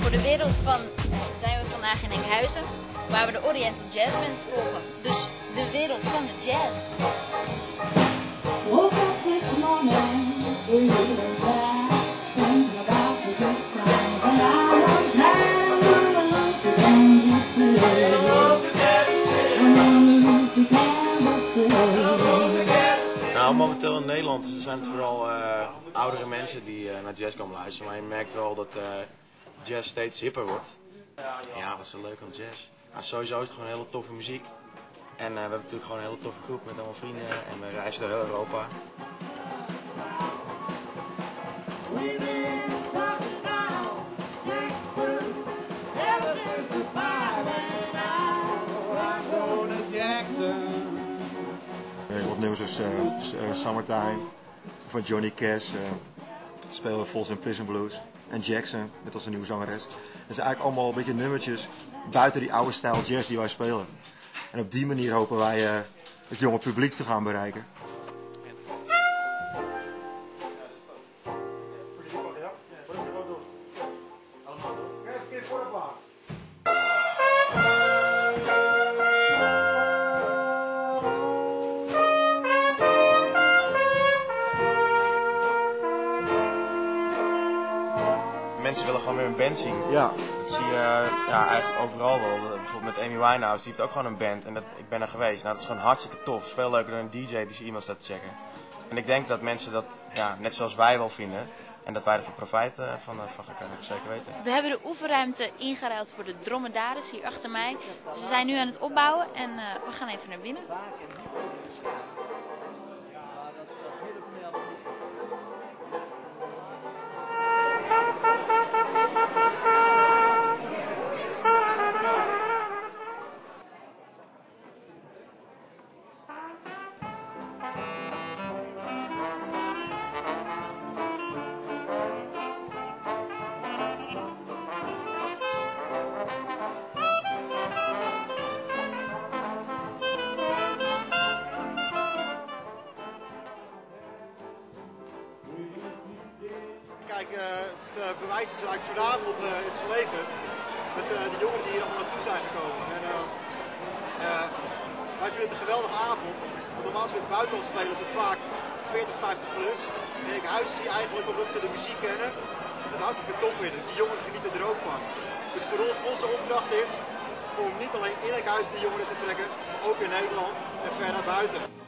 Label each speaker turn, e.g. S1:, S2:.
S1: Voor de wereld van zijn we vandaag in Enkhuizen, waar we de Oriental Jazz Band volgen. Dus de wereld van de jazz.
S2: Nou, momenteel in Nederland zijn het vooral oudere mensen die naar jazz komen luisteren. Maar je merkt wel dat jazz steeds hipper wordt. Ja, wat is er leuk aan jazz? Nou, sowieso is het gewoon hele toffe muziek. En we hebben natuurlijk gewoon een hele toffe groep met allemaal vrienden. En we reizen door heel Europa.
S3: Wat nummers als Summertime van Johnny Cash, spelen Folsom Prison Blues en Jackson met onze nieuwe zangeres. Dat zijn eigenlijk allemaal een beetje nummertjes buiten die oude stijl jazz die wij spelen. En op die manier hopen wij het jonge publiek te gaan bereiken.
S2: Mensen willen gewoon weer een band zien.
S3: Ja.
S2: Dat zie je eigenlijk overal wel. Bijvoorbeeld met Amy Winehouse, die heeft ook gewoon een band. En ik ben er geweest. Nou, dat is gewoon hartstikke tof. Het is veel leuker dan een DJ die zijn e-mail staat te checken. En ik denk dat mensen dat net zoals wij wel vinden. En dat wij er voor profijt van gaan kunnen, zeker weten.
S1: We hebben de oefenruimte ingeruild voor de dromedaris hier achter mij. Ze zijn nu aan het opbouwen en we gaan even naar binnen.
S4: Kijk, het bewijs is eigenlijk vanavond is geleverd met de jongeren die hier allemaal naartoe zijn gekomen. En, wij vinden het een geweldige avond. Want normaal als we in het buitenland spelen is het vaak 40, 50 plus. En in huis zie je eigenlijk, omdat ze de muziek kennen, is het hartstikke tof vinden. Dus die jongeren genieten er ook van. Dus voor ons, onze opdracht is om niet alleen in Enkhuizen de jongeren te trekken, maar ook in Nederland en ver naar buiten.